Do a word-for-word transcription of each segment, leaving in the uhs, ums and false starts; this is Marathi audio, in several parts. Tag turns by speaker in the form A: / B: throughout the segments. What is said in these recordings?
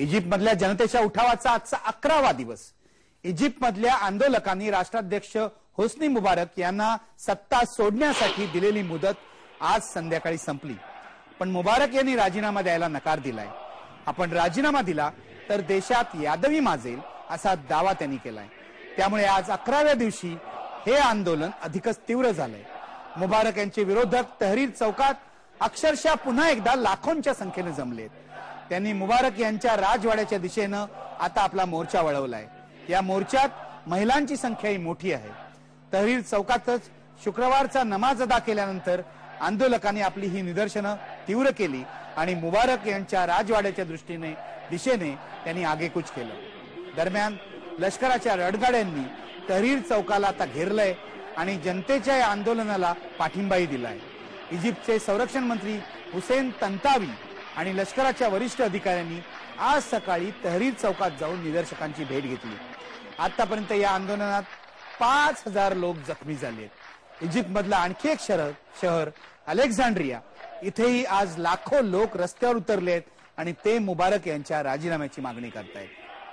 A: इजिप्तमधल्या जनतेच्या उठावाचा आजचा अकरावा दिवस. इजिप्तमधल्या आंदोलकांनी राष्ट्राध्यक्ष होस्नी मुबारक यांना सत्ता सोडण्यासाठी दिलेली मुदत आज संध्याकाळी संपली. पण मुबारक यांनी राजीनामा द्यायला नकार दिलाय. आपण राजीनामा दिला तर देशात यादवी माजेल असा दावा त्यांनी केलाय. त्यामुळे आज अकराव्या दिवशी हे आंदोलन अधिकच तीव्र झालंय. मुबारक यांचे विरोधक तहरीर चौकात अक्षरशः पुन्हा एकदा लाखोंच्या संख्येने जमलेत. त्यांनी मुबारक यांच्या राजवाड्याच्या दिशेनं आता आपला मोर्चा वळवलाय. या मोर्चात महिलांची संख्याही मोठी आहे. तहरीर चौकातच शुक्रवारचा नमाज अदा केल्यानंतर आंदोलकांनी आपली ही निदर्शनं तीव्र केली आणि मुबारक यांच्या राजवाड्याच्या दृष्टीने दिशेने त्यांनी आगेकूच केलं. दरम्यान लष्कराच्या रणगाड्यांनी तहरीर चौकाला आता घेरलंय आणि जनतेच्या या आंदोलनाला पाठिंबाही दिलाय. इजिप्तचे संरक्षण मंत्री हुसेन तंतावी आणि लष्कराच्या वरिष्ठ अधिकाऱ्यांनी आज सकाळी तहरीर चौकात जाऊन निदर्शकांची भेट घेतली. आतापर्यंत या आंदोलनात पाच हजार लोक जखमी झालेत. इजिप्तमधलं आणखी एक शहर शहर अलेक्झांड्रिया इथेही आज लाखो लोक रस्त्यावर उतरलेत आणि ते मुबारक यांच्या राजीनाम्याची मागणी करतायत.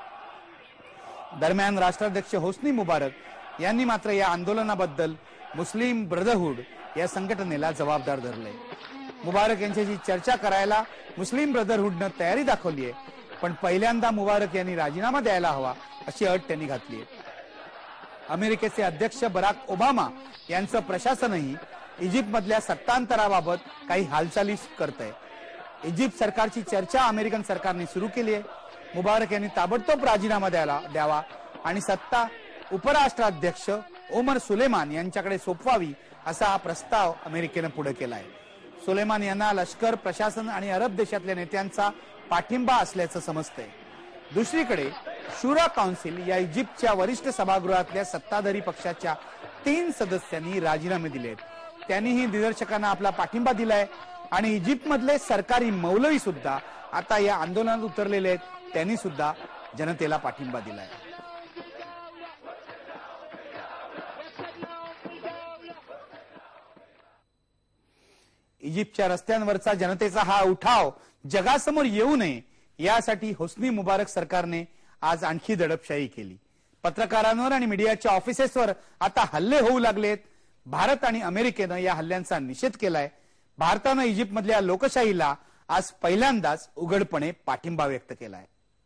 A: दरम्यान राष्ट्राध्यक्ष होस्नी मुबारक यांनी मात्र या आंदोलनाबद्दल मुस्लिम ब्रदरहूड या संघटनेला जबाबदार धरले. मुबारक यांच्याशी चर्चा करायला मुस्लिम ब्रदरहूडनं तयारी दाखवली आहे, पण पहिल्यांदा मुबारक यांनी राजीनामा द्यायला हवा अशी अट त्यांनी घातली आहे. अमेरिकेचे अध्यक्ष बराक ओबामा यांचं प्रशासनही इजिप्तमधल्या सत्तांतराबाबत काही हालचाली करतंय. इजिप्त सरकारची चर्चा अमेरिकन सरकारने सुरू केली आहे. मुबारक यांनी ताबडतोब राजीनामा द्यायला द्यावा आणि सत्ता उपराष्ट्राध्यक्ष ओमर सुलेमान यांच्याकडे सोपवावी असा हा प्रस्ताव अमेरिकेनं पुढे केलाय. सुलेमान यांना लष्कर, प्रशासन आणि अरब देशातल्या नेत्यांचा पाठिंबा असल्याचं समजतंय. दुसरीकडे शुरा काउन्सिल या इजिप्तच्या वरिष्ठ सभागृहातल्या सत्ताधारी पक्षाच्या तीन सदस्यांनी राजीनामे दिलेत. त्यांनीही निदर्शकांना आपला पाठिंबा दिलाय आणि इजिप्तमधले सरकारी मौलवी सुद्धा आता या आंदोलनात उतरलेले आहेत. त्यांनी सुद्धा जनतेला पाठिंबा दिलाय. इजिप्तच्या रस्त्यांवरचा जनतेचा हा उठाव जगासमोर येऊ नये यासाठी होस्नी मुबारक सरकारने आज आणखी दडपशाही केली. पत्रकारांवर आणि मीडियाच्या ऑफिसेसवर आता हल्ले होऊ लागलेत. भारत आणि अमेरिकेनं या हल्ल्यांचा निषेध केलाय. भारतानं इजिप्तमधल्या लोकशाहीला आज पहिल्यांदाच उघडपणे पाठिंबा व्यक्त केलाय.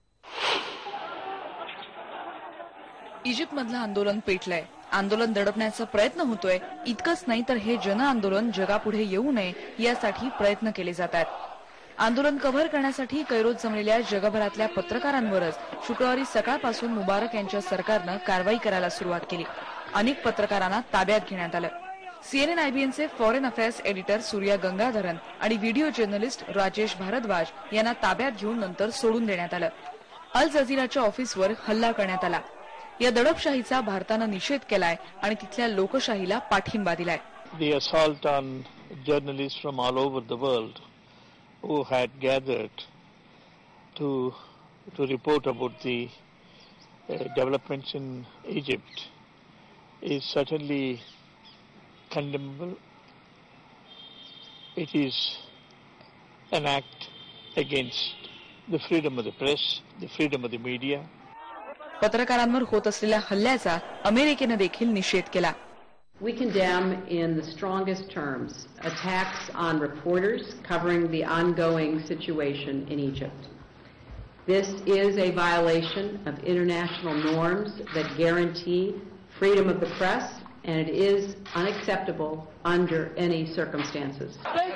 B: इजिप्तमधलं आंदोलन पेटलंय. आंदोलन दडपण्याचा प्रयत्न होतोय. इतकंच नाही तर हे जन आंदोलन जगापुढे येऊ नये यासाठी प्रयत्न केले जात आहेत. आंदोलन कव्हर करण्यासाठी कैरोत जमलेल्या जगभरातल्या पत्रकारांवरच शुक्रवारी सकाळपासून मुबारक यांच्या सरकारनं कारवाई करायला सुरुवात केली. अनेक पत्रकारांना ताब्यात घेण्यात आलं. सीएनएन आयबीएनचे foreign affairs editor Surya Gangadharan आणि व्हिडिओ जर्नलिस्ट राजेश भारद्वाज यांना ताब्यात घेऊन नंतर सोडून देण्यात आलं. अल जझीराच्या ऑफिसवर हल्ला करण्यात आला. या दडपशाहीचा भारतानं निषेध केलाय आणि तिथल्या लोकशाहीला पाठिंबा दिलाय.
C: The assault on journalists from all over the world who had gathered to to report about the uh, developments in Egypt is certainly condemnable. It is an act against the freedom of the press, the freedom of the media.
B: पत्रकारांवर होत असलेल्या हल्ल्याचा अमेरिकेने देखील निषेध केला.
D: We condemn in the strongest terms attacks on reporters covering the ongoing situation in Egypt. This is a violation of international norms that guarantee freedom of the press, and it is unacceptable under any circumstances.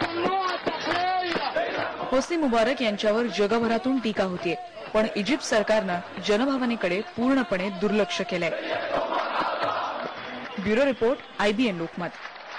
B: Hosni Mubarak यांच्यावर जगभरातून टीका होतीये, पण इजिप्त सरकारनं जनभावनेकडे पूर्णपणे दुर्लक्ष केलंय. Bureau report, IBN Lokmat.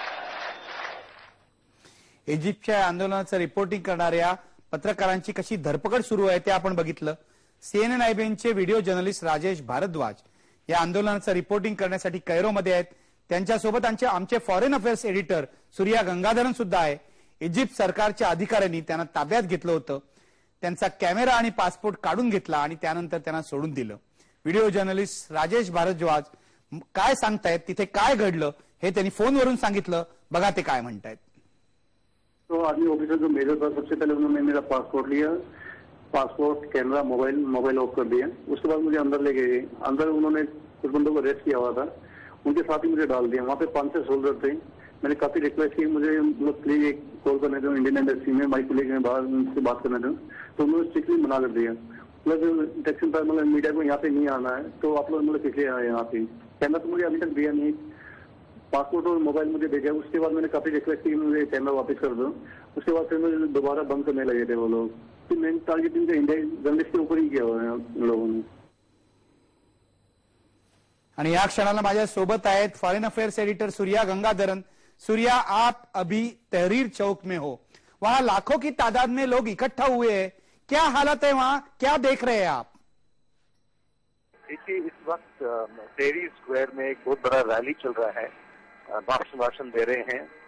A: इजिप्तच्या आंदोलनाचं रिपोर्टिंग करणाऱ्या पत्रकारांची कशी धरपकड सुरू आहे ते आपण बघितलं. सीएनएन आयबीएनचे व्हिडिओ जर्नलिस्ट राजेश भारद्वाज या आंदोलनाचं रिपोर्टिंग करण्यासाठी कैरोमध्ये आहेत. त्यांच्यासोबत आमचे आमचे foreign affairs editor Surya Gangadharan सुद्धा आहे. इजिप्त सरकारच्या अधिकाऱ्यांनी त्यांना ताब्यात घेतलं होतं. त्यांचा कॅमेरा आणि पासपोर्ट काढून घेतला आणि त्यानंतर त्यांना सोडून दिलं. व्हिडिओ जर्नलिस्ट राजेश भारद्वाज काय सांगतायत, तिथे काय घडलं हे त्यांनी फोनवरून सांगितलं. बघा ते काय म्हणतायत.
E: तो आदमी ऑफिसर जो मेरे पास सबसे पहले उन्होंने मेरा पासपोर्ट लिया, passport, camera, mobile mobile off कर दिया। उसके बाद मुझे अंदर ले गए। अंदर उन्होंने कुछ बंदों को अरेस्ट किया हुआ था, उनके साथ ही मुझे डाल दिया। वहाँ पे पांच छह सोल्जर थे। मैंने काफी रिक्वेस्ट की, मुझे मतलब प्लीज एक कॉल करने दो इंडियन एम्बेसी में, माइक लेके बाहर उनसे बात करने दो। तो उन्होंने स्ट्रिक्टली मना कर दिया, मतलब डिटेक्शन पर मतलब मीडिया को यहाँ पे नहीं आना है, तो आप लोग मतलब किस लिए आए यहाँ पे। कैमरा तो मुझे अभी तक दिया नहीं, पासपोर्ट और मोबाइल मुझे भेजा। उसके बाद मैंने काफी रिक्वेस्ट की मुझे कैमरा वापस कर दो। उसके बाद फिर मुझे दोबारा बंद करने लगे थे वो लोग। तो मेन टारगेट इनका इंडिया जर्नलिस्ट के ऊपर ही किया हुआ है उन लोगों ने।
A: आणि या क्षणाला माझ्या सोबत आहेत foreign affairs editor Surya Gangadharan. Surya, आप अभी तहरीर चौक में हो, वहां लाखों की तादाद में लोग इकट्ठा हुए हैं, क्या हालत है वहां, क्या देख रहे हैं आप?
F: देखिए, इस वक्त तहरीर स्क्वायर में एक बहुत बड़ा रैली चल रहा है, भाषण भाषण दे रहे हैं